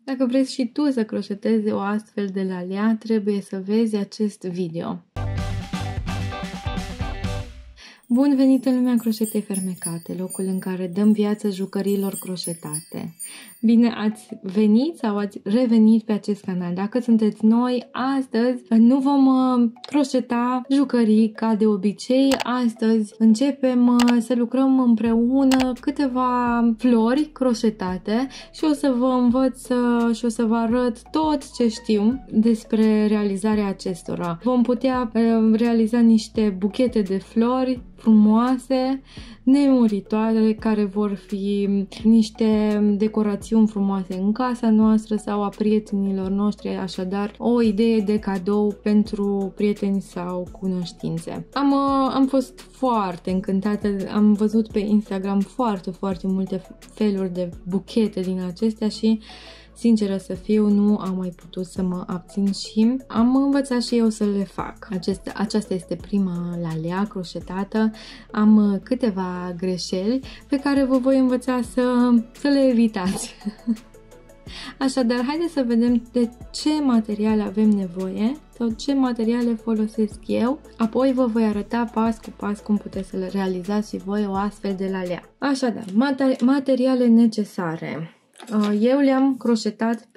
Dacă vrei și tu să croșetezi o astfel de lalea, trebuie să vezi acest video. Bun venit în lumea croșetei fermecate, locul în care dăm viață jucăriilor croșetate. Bine ați venit sau ați revenit pe acest canal. Dacă sunteți noi, astăzi nu vom croșeta jucării ca de obicei. Astăzi începem să lucrăm împreună câteva flori croșetate și o să vă învăț și o să vă arăt tot ce știu despre realizarea acestora. Vom putea realiza niște buchete de flori frumoase, nemuritoare, care vor fi niște decorațiuni frumoase în casa noastră sau a prietenilor noștri, așadar o idee de cadou pentru prieteni sau cunoștințe. Am fost foarte încântată, am văzut pe Instagram foarte multe feluri de buchete din acestea și sinceră să fiu, nu am mai putut să mă abțin și am învățat și eu să le fac. Aceasta este prima lalea croșetată. Am câteva greșeli pe care vă voi învăța să le evitați. Așadar, haideți să vedem de ce materiale avem nevoie sau ce materiale folosesc eu. Apoi vă voi arăta pas cu pas cum puteți să le realizați și voi o astfel de lalea. Așadar, materiale necesare. Eu le-am croșetat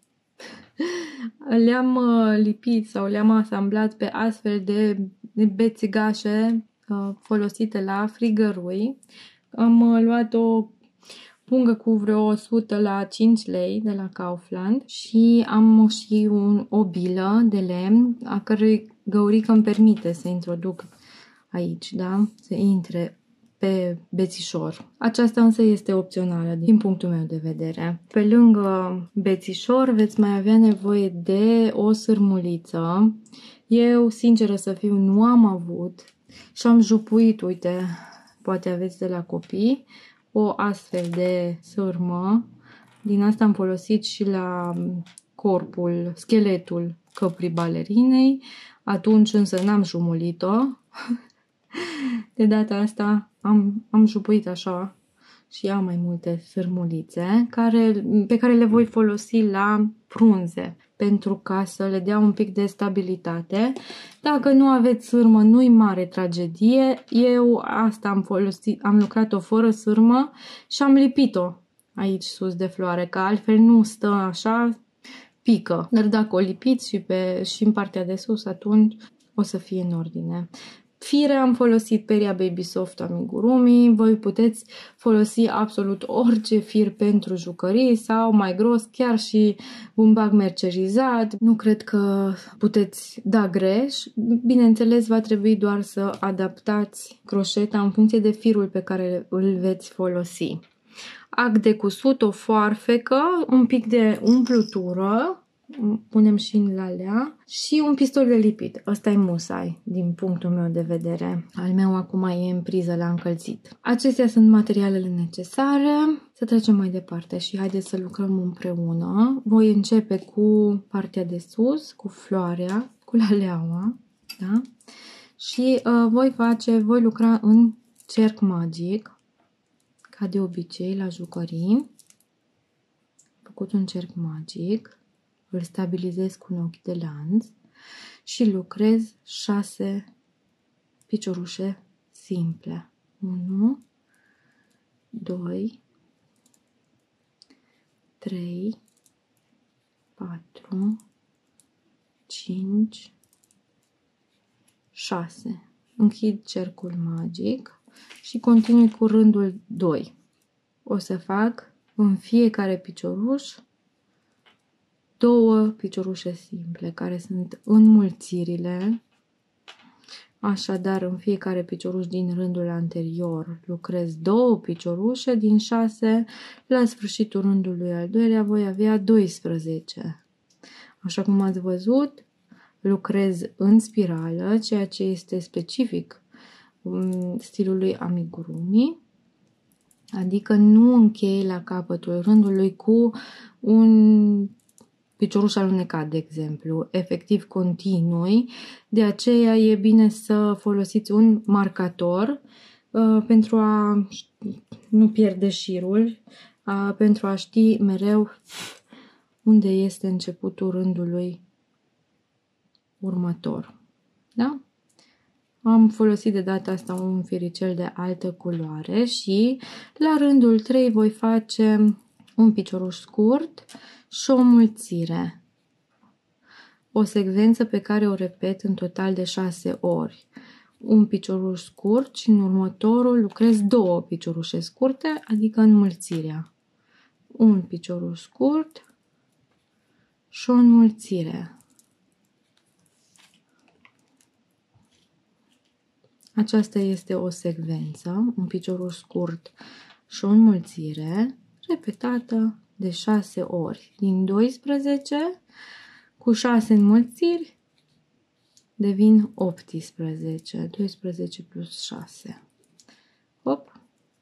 le-am lipit sau le-am asamblat pe astfel de bețigașe folosite la frigărui. Am luat o pungă cu vreo 100 la 5 lei de la Kaufland și am și o bilă de lemn a cărei găurică îmi permite să introduc aici, da? Să intre pe bețișor. Aceasta însă este opțională din punctul meu de vedere. Pe lângă bețișor veți mai avea nevoie de o sârmuliță. Eu, sinceră să fiu, nu am avut și am jupuit, uite, poate aveți de la copii, o astfel de sârmă. Din asta am folosit și la corpul, scheletul căprii balerinei. Atunci însă n-am jumulit-o. De data asta am jupuit așa și am mai multe sârmulițe pe care le voi folosi la frunze pentru ca să le dea un pic de stabilitate. Dacă nu aveți sârmă, nu-i mare tragedie. Eu asta am lucrat-o fără sârmă și am lipit-o aici sus de floare, că altfel nu stă așa, pică. Dar dacă o lipiți și în partea de sus, atunci o să fie în ordine. Fire am folosit Peria Baby Soft Amigurumi, voi puteți folosi absolut orice fir pentru jucării sau mai gros, chiar și bumbac mercerizat. Nu cred că puteți da greș. Bineînțeles, va trebui doar să adaptați croșeta în funcție de firul pe care îl veți folosi. Ac de cusut, o foarfecă, un pic de umplutură, punem și în lalea și un pistol de lipit. Ăsta e musai din punctul meu de vedere. Al meu acum e în priză la încălzit. Acestea sunt materialele necesare. Să trecem mai departe și haideți să lucrăm împreună. Voi începe cu partea de sus, cu floarea, cu laleaua, da? Și voi lucra în cerc magic, ca de obicei la jucării. Am făcut un cerc magic. Îl stabilizez cu un ochi de lanț și lucrez 6 piciorușe simple. 1, 2, 3, 4, 5, 6. Închid cercul magic și continui cu rândul 2. O să fac în fiecare picioruș 2 piciorușe simple, care sunt înmulțirile. Așadar, în fiecare picioruș din rândul anterior lucrez 2 piciorușe, din 6, la sfârșitul rândului al doilea voi avea 12. Așa cum ați văzut, lucrez în spirală, ceea ce este specific stilului amigurumi, adică nu închei la capătul rândului cu un picioruș alunecat, de exemplu, efectiv continui. De aceea e bine să folosiți un marcator pentru a nu pierde șirul, pentru a ști mereu unde este începutul rândului următor. Da? Am folosit de data asta un firicel de altă culoare și la rândul 3 voi face un picioruș scurt și o mulțire. O secvență pe care o repet în total de 6 ori. Un picioruș scurt și în următorul lucrez 2 piciorușe scurte, adică înmulțirea. Un picioruș scurt și o înmulțire. Aceasta este o secvență, un picioruș scurt și o înmulțire, repetată de 6 ori. Din 12, cu 6 înmulțiri, devin 18. 12 plus 6. Hop.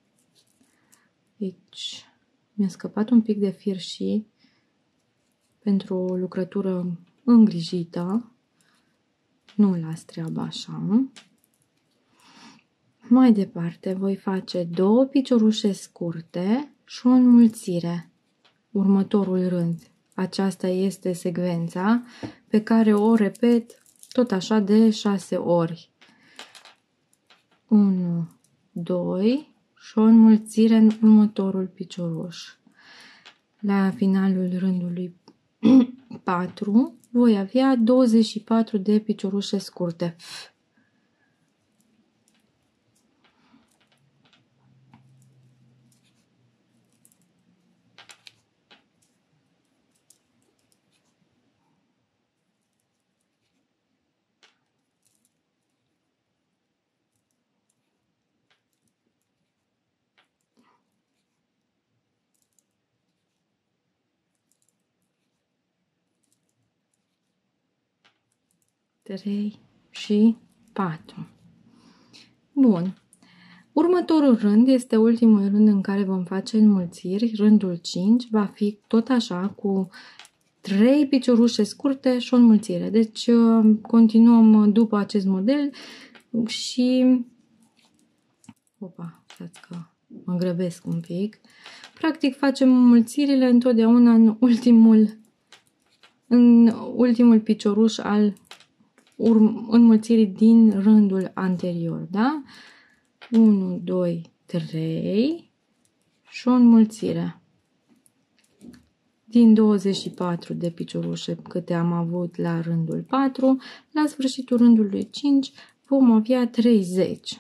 Deci, mi-a scăpat un pic de fir și pentru o lucrătură îngrijită. Nu las treaba așa. Mai departe voi face 2 piciorușe scurte și o înmulțire. Următorul rând. Aceasta este secvența pe care o repet tot așa de 6 ori. 1, 2 și o înmulțire în următorul picioruș. La finalul rândului 4 voi avea 24 de piciorușe scurte. Trei și 4. Bun. Următorul rând este ultimul rând în care vom face înmulțiri. Rândul 5 va fi tot așa cu 3 piciorușe scurte și o înmulțire. Deci continuăm după acest model și opa, stați că mă grăbesc un pic. Practic facem înmulțirile întotdeauna în ultimul picioruș al înmulțirii din rândul anterior, da? 1, 2, 3 și o înmulțire. Din 24 de piciorușe câte am avut la rândul 4, la sfârșitul rândului 5 vom avea 30.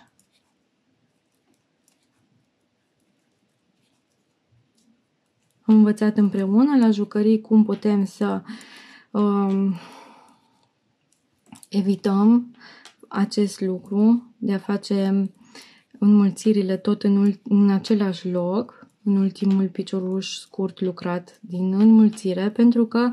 Am învățat împreună la jucării cum putem să evităm acest lucru de a face înmulțirile tot în același loc, în ultimul picioruș scurt lucrat din înmulțire, pentru că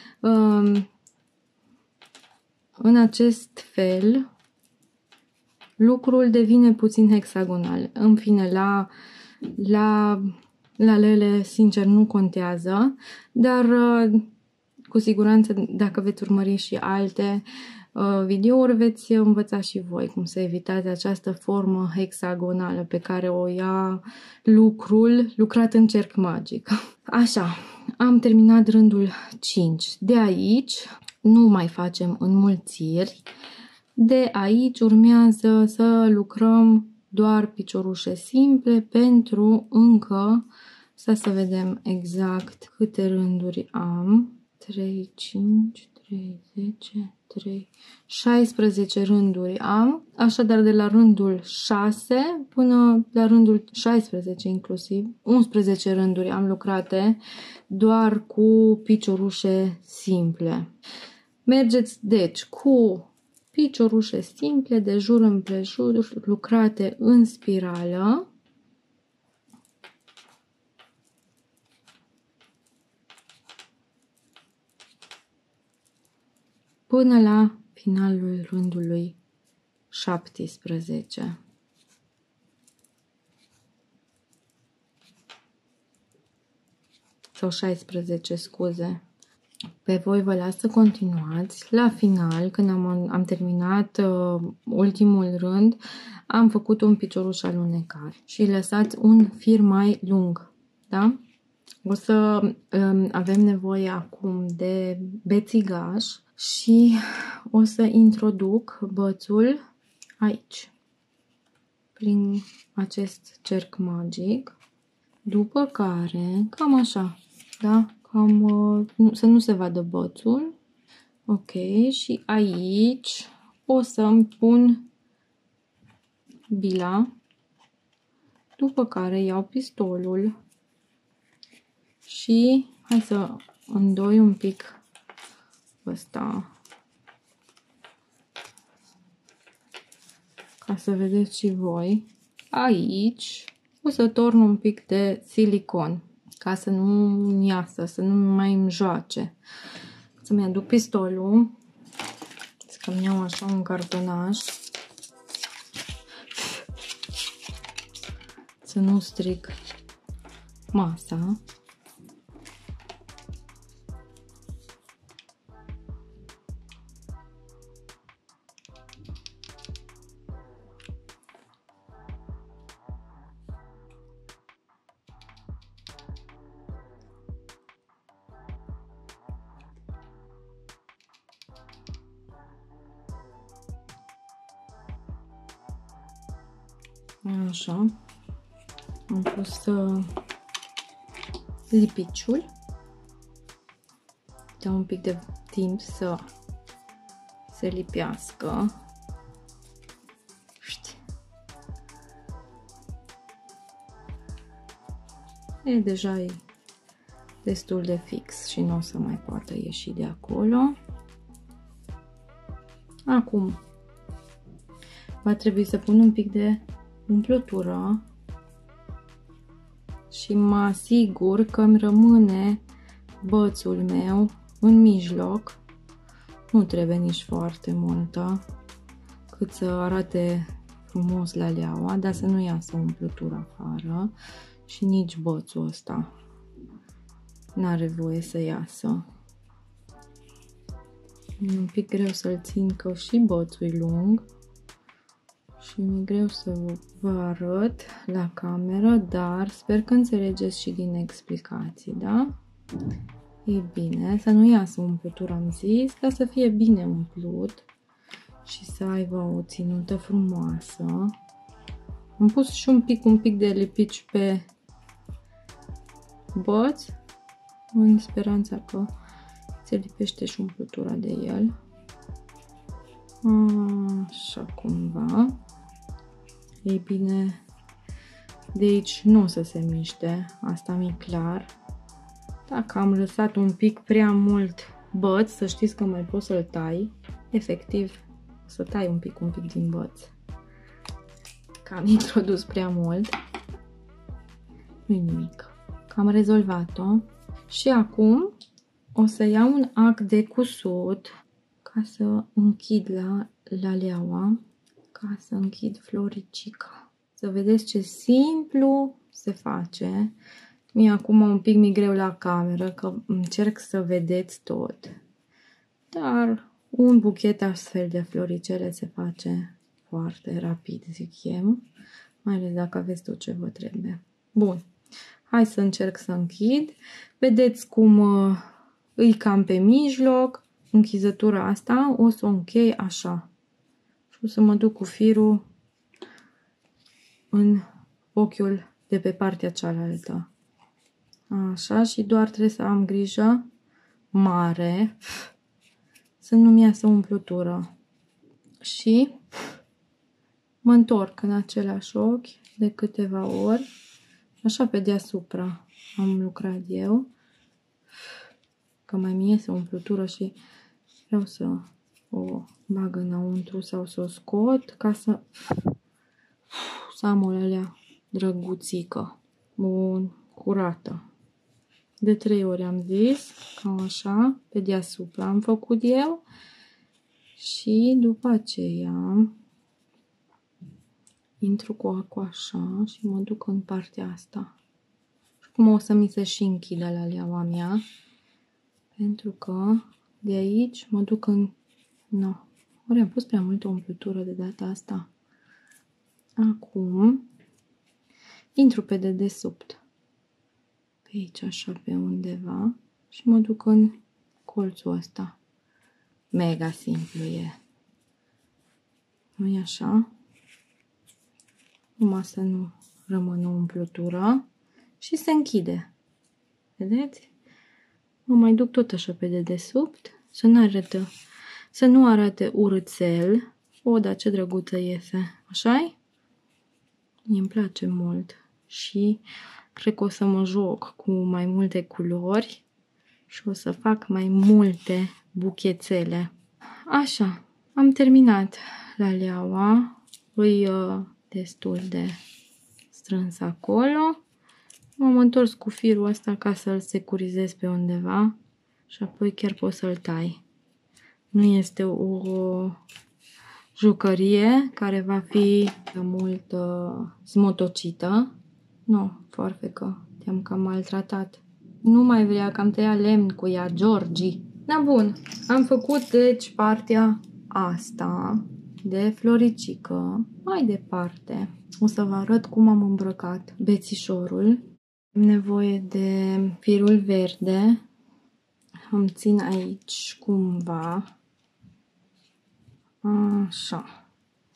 în acest fel lucrul devine puțin hexagonal. În fine, la lele, sincer, nu contează, dar cu siguranță dacă veți urmări și alte videouri, veți învăța și voi cum să evitați această formă hexagonală pe care o ia lucrul lucrat în cerc magic. Așa, am terminat rândul 5. De aici nu mai facem înmulțiri. De aici urmează să lucrăm doar piciorușe simple pentru încă, să vedem exact câte rânduri am. 3, 5, 3, 10, 3, 16 rânduri am, așadar de la rândul 6 până la rândul 16 inclusiv, 11 rânduri am lucrate doar cu piciorușe simple. Mergeți deci cu piciorușe simple de jur împrejur lucrate în spirală. Până la finalul rândului 17. Sau 16, scuze. Pe voi vă las să continuați. La final, când am terminat ultimul rând, am făcut un picioruș alunecat și lăsați un fir mai lung. Da? O să avem nevoie acum de bețigaș și o să introduc bățul aici, prin acest cerc magic, după care, cam așa, da? Să nu se vadă bățul. Ok, și aici o să-mi pun bila, după care iau pistolul și hai să îndoi un pic ăsta ca să vedeți și voi. Aici o să torn un pic de silicon ca să nu iasă, să nu mai îmi joace. Să-mi aduc pistolul, să-mi iau așa un cartonaș, să nu stric masa. Așa, am pus lipiciul, dau un pic de timp să se lipească. Deja e destul de fix și nu o să mai poată ieși de acolo. Acum va trebui să pun un pic de umplutură și mă asigur că îmi rămâne bățul meu în mijloc. Nu trebuie nici foarte multă, cât să arate frumos la leaua, dar să nu iasă umplutura afară și nici bățul ăsta n-are voie să iasă. E un pic greu să-l țin că și bățul e lung și mi-e greu să vă arăt la cameră, dar sper că înțelegeți și din explicații, da? E bine, să nu iasă umplutura, am zis, ca să fie bine umplut și să aibă o ținută frumoasă. Am pus și un pic de lipici pe băț, în speranța că se lipește și umplutura de el. Așa cumva. Ei bine, de aici nu o să se miște, asta mi-e clar. Dacă am lăsat un pic prea mult băț, să știți că mai poți să-l tai. Efectiv, o să tai un pic din băț. Că am introdus prea mult. Nu-i nimic. Că am rezolvat-o. Și acum o să iau un ac de cusut ca să închid la leaua, ca să închid floricica. Să vedeți ce simplu se face. Mie acum un pic mi-e greu la cameră, că încerc să vedeți tot. Dar un buchet astfel de floricele se face foarte rapid, zic eu. Mai ales dacă aveți tot ce vă trebuie. Bun. Hai să încerc să închid. Vedeți cum îi cam pe mijloc. Închizătura asta o să o închei așa. Și o să mă duc cu firul în ochiul de pe partea cealaltă. Așa, și doar trebuie să am grijă mare să nu-mi iasă umplutură. Și mă întorc în același ochi de câteva ori. Așa pe deasupra am lucrat eu. Că mai mi iese umplutură și vreau să o bag înăuntru sau să o scot ca să am o alea drăguțică. Bun, curată. De 3 ori am zis, cam așa, pe deasupra am făcut eu. Și după aceea intru cu acul așa și mă duc în partea asta. Și cum o să mi se și închidă la leaua mea. Pentru că de aici mă duc în... No. Ori am pus prea multă umplutură de data asta. Acum intru pe dedesubt. Pe pe aici așa pe undeva și mă duc în colțul ăsta. Mega simplu e. Nu-i așa? Numai să nu rămână umplutură și se închide. Vedeți? Mă mai duc tot așa pe dedesubt, să nu arate urâțel. O, dar ce drăguță iese. Așa-i? Mie-mi place mult. Și cred că o să mă joc cu mai multe culori și o să fac mai multe buchețele. Așa, am terminat laleaua. Îi destul de strâns acolo. M-am întors cu firul ăsta ca să-l securizez pe undeva și apoi chiar pot să-l tai. Nu este o jucărie care va fi mult smotocită. Nu, foarfecă, te-am cam maltratat. Nu mai vrea că am tăiat lemn cu ea, Georgie. Da, bun, am făcut deci partea asta de floricică. Mai departe, o să vă arăt cum am îmbrăcat bețișorul. Am nevoie de firul verde. Îmi țin aici cumva. Așa.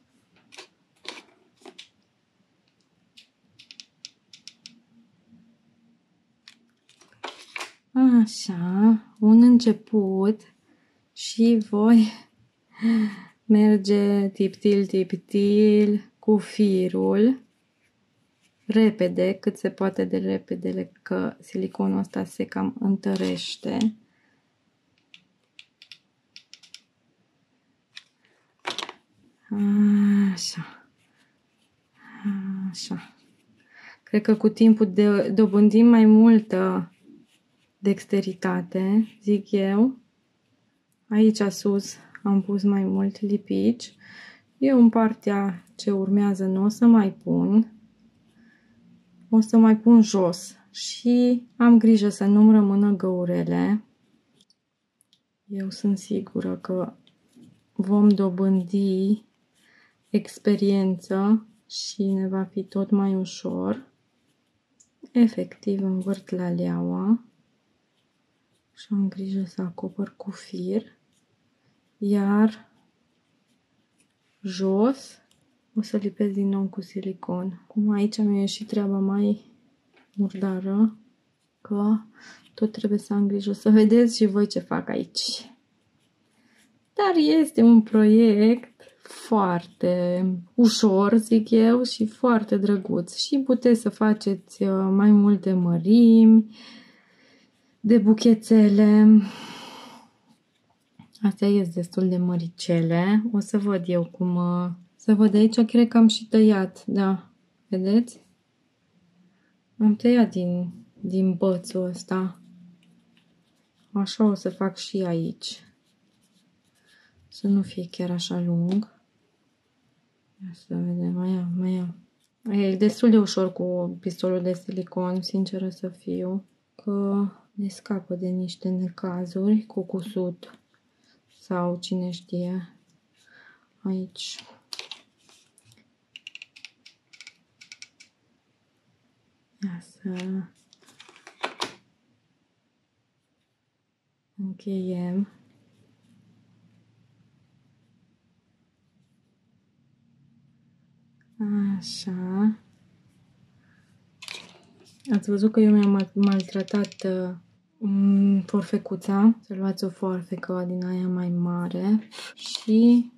Așa, un început și voi merge tiptil cu firul repede, cât se poate de repede, că siliconul ăsta se cam întărește. Așa. Așa. Cred că cu timpul dobândim mai multă dexteritate, zic eu. Aici sus am pus mai mult lipici. Eu în partea ce urmează nu o să mai pun. O să mai pun jos și am grijă să nu-mi rămână găurele. Eu sunt sigură că vom dobândi experiență și ne va fi tot mai ușor. Efectiv învârt laleaua și am grijă să acopăr cu fir, iar jos o să lipesc din nou cu silicon. Cum aici mi-a ieșit treaba mai murdară, că tot trebuie să am grijă să vedeți și voi ce fac aici. Dar este un proiect foarte ușor, zic eu, și foarte drăguț. Și puteți să faceți mai multe mărimi de buchețele. Astea ies destul de măricele. O să văd eu cum... Să văd aici, cred că am și tăiat, da. Vedeți? Am tăiat din bățul ăsta. Așa o să fac și aici. Să nu fie chiar așa lung. Ia să vedem, mai ia. E destul de ușor cu pistolul de silicon, sinceră să fiu, că ne scapă de niște necazuri cu cusut sau cine știe. Aici. Ia să încheiem. Așa. Ați văzut că eu mi-am maltratat forfecuța. Să luați o forfecă din aia mai mare și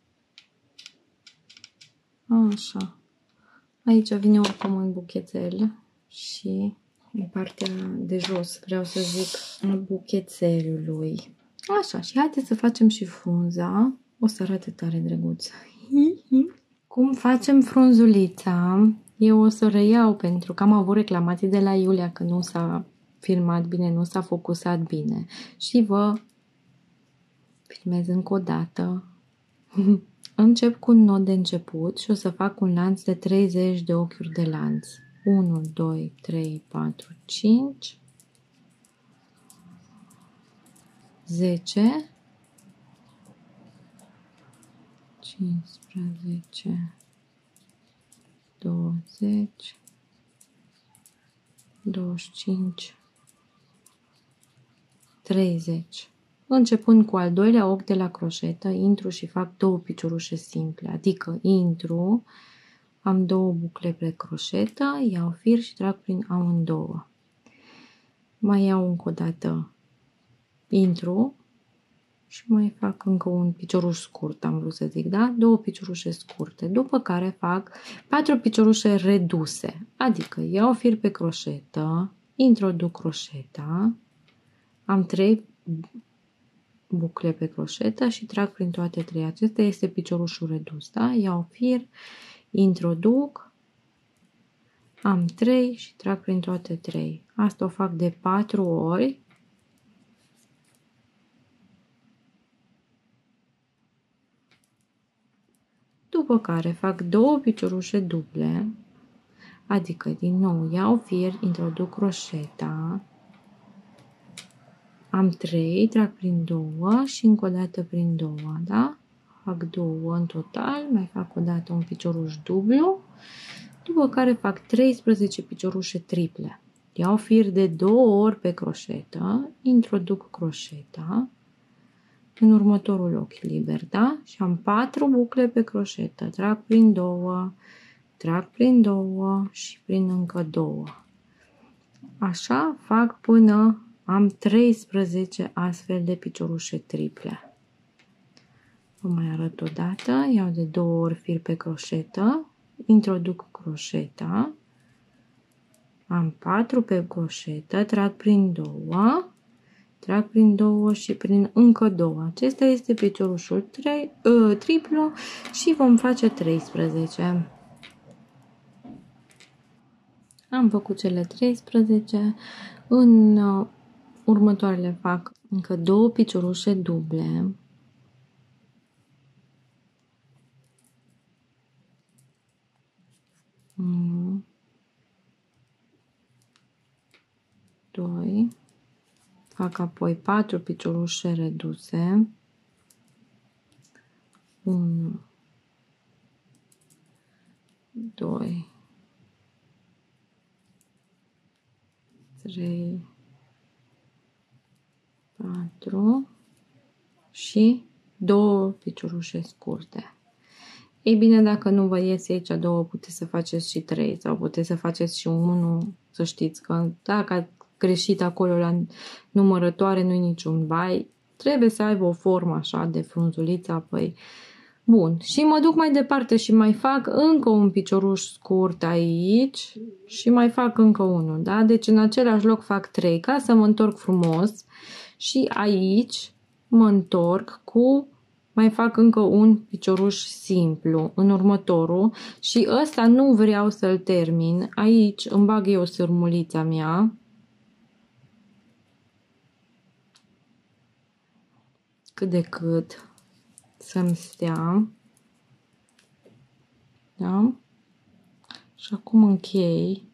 așa. Aici vine oricum un buchețel și în partea de jos, vreau să zic, buchețelului. Așa, și haideți să facem și frunza. O să arate tare drăguț. Cum facem frunzulița? Eu o să reiau pentru că am avut reclamații de la Iulia că nu s-a filmat bine, nu s-a focusat bine. Și vă filmez încă o dată. Încep cu un nod de început și o să fac un lanț de 30 de ochiuri de lanț. 1, 2, 3, 4, 5, 10, 15, 20, 25, 30. Începând cu al doilea ochi de la croșetă, intru și fac 2 piciorușe simple, adică intru, am 2 bucle pe croșetă, iau fir și trag prin amândouă. Mai iau încă o dată, intru și mai fac încă un picioruș scurt, am vrut să zic, da? 2 piciorușe scurte, după care fac 4 piciorușe reduse, adică iau fir pe croșetă, introduc croșeta, am 3 bucle pe croșetă și trag prin toate 3. Acesta este piciorușul redus, da? Iau fir, introduc, am 3 și trag prin toate 3. Asta o fac de 4 ori. După care fac 2 piciorușe duble, adică din nou iau fir, introduc croșeta, am 3, trag prin 2 și încă o dată prin 2, da? Fac 2 în total, mai fac o dată un picioruș dublu, după care fac 13 piciorușe triple. Iau fir de 2 ori pe croșetă, introduc croșeta în următorul ochi liber, da? Și am 4 bucle pe croșetă, trag prin 2, trag prin 2 și prin încă 2. Așa fac până am 13 astfel de piciorușe triple. Vă mai arăt o dată, iau de 2 ori fir pe croșetă, introduc croșeta, am 4 pe croșetă, trag prin 2, trag prin 2 și prin încă 2. Acesta este piciorușul triplu și vom face 13. Am făcut cele 13, în următoarele fac încă 2 piciorușe duble. Unu, 2, fac apoi 4 piciorușe reduse, 1, 2, 3, 4 și 2 piciorușe scurte. Ei bine, dacă nu vă iese aici 2, puteți să faceți și 3 sau puteți să faceți și 1, să știți că dacă ați greșit acolo la numărătoare, nu-i niciun bai, trebuie să aibă o formă așa de frunzuliță apoi. Bun, și mă duc mai departe și mai fac încă un picioruș scurt aici și mai fac încă unul, da? Deci în același loc fac 3 ca să mă întorc frumos și aici mă întorc cu, mai fac încă un picioruș simplu în următorul și ăsta nu vreau să-l termin. Aici îmi bag eu sârmulița mea. Cât de cât să-mi stea. Da? Și acum închei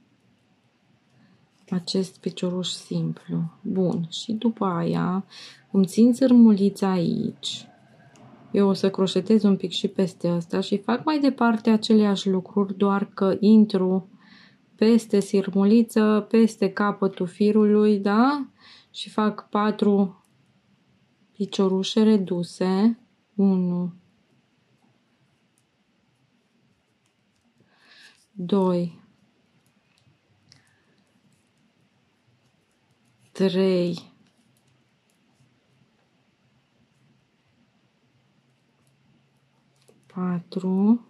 acest picioruș simplu. Bun. Și după aia îmi țin sârmulița aici. Eu o să croșetez un pic și peste asta și fac mai departe aceleași lucruri, doar că intru peste sârmuliță, peste capătul firului, da? Și fac 4 piciorușe reduse. 1, 2, 3, 4,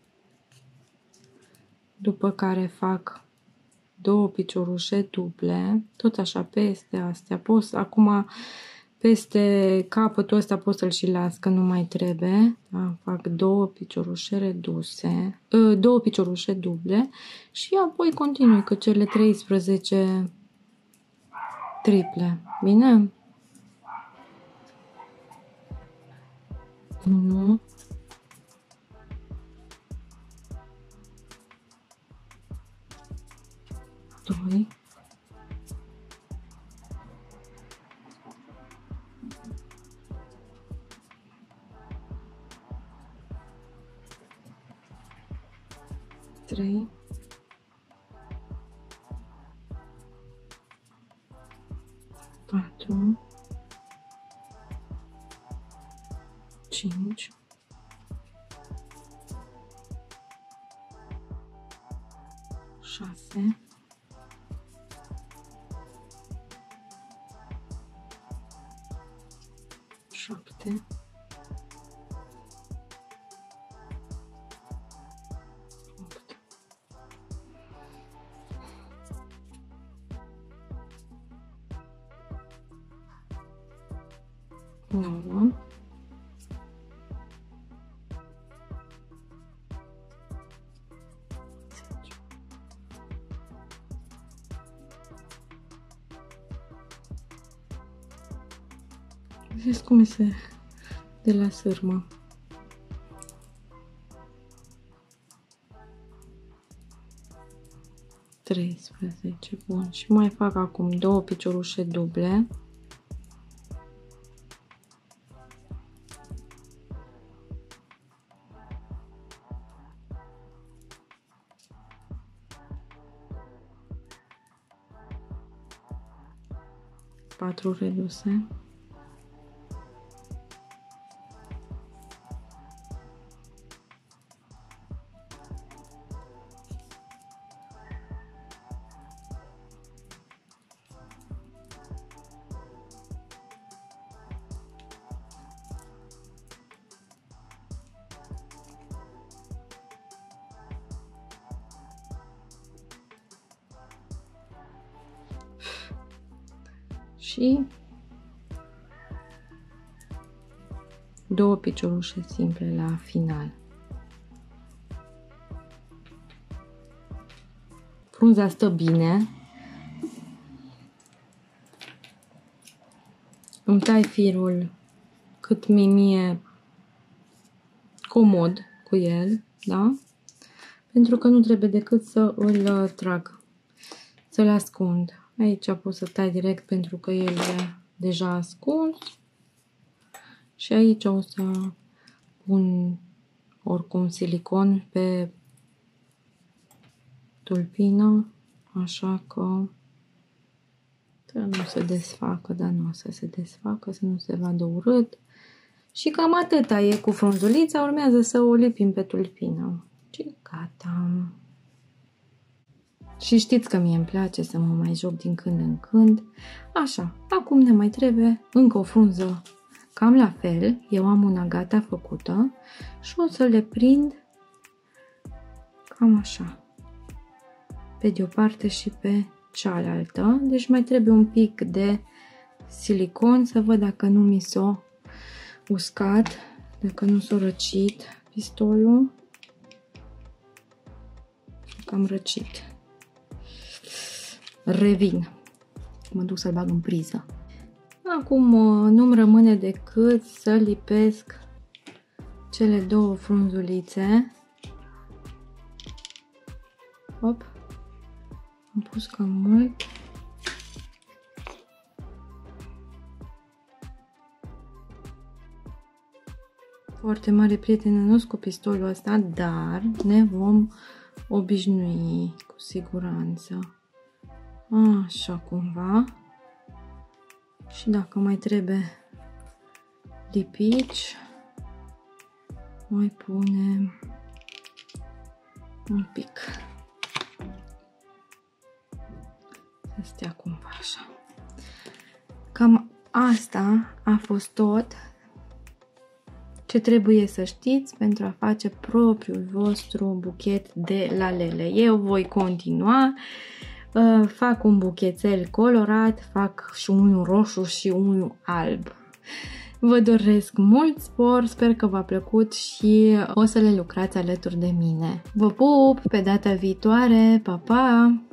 după care fac 2 piciorușe duble, tot așa peste astea. Acum peste capătul ăsta pot să-l și las, că nu mai trebuie. Da? Fac 2 piciorușe reduse, 2 piciorușe duble și apoi continui cu cele 13 triple. Bine? 1, 2, 3, 5, 6, 7, 8, 9, 10. Vedeți cum este de la sârmă. Treisprezece. Bun. Și mai fac acum 2 piciorușe duble. Patru reduse. Și 2 piciorușe simple la final. Frunza stă bine. Îmi tai firul cât mie comod cu el, da? Pentru că nu trebuie decât să îl trag, să-l ascund. Aici pot să tai direct pentru că el e deja ascuns. Și aici o să pun oricum silicon pe tulpină, așa că să nu se desfacă, dar nu o să se desfacă, să nu se vadă urât. Și cam atâta e cu frunzulița, urmează să o lipim pe tulpină. Și gata. Și știți că mie îmi place să mă mai joc din când în când. Așa, acum ne mai trebuie încă o frunză cam la fel. Eu am una gata făcută și o să le prind cam așa, pe de o parte și pe cealaltă. Deci mai trebuie un pic de silicon să văd dacă nu mi s-a uscat, dacă nu s-a răcit pistolul. Cam răcit. Revin. Mă duc să-l bag în priză. Acum nu-mi rămâne decât să lipesc cele 2 frunzulițe. Hop. Am pus cam mult. Foarte mare prietenă nu cu pistolul ăsta, dar ne vom obișnui cu siguranță. Așa cumva. Și dacă mai trebuie lipici, mai punem un pic. Să stea cumva așa. Cam asta a fost tot ce trebuie să știți pentru a face propriul vostru buchet de lalele. Eu voi continua. Fac un buchețel colorat, fac și unul roșu și unul alb. Vă doresc mult spor, sper că v-a plăcut și o să le lucrați alături de mine. Vă pup, pe data viitoare, pa, pa!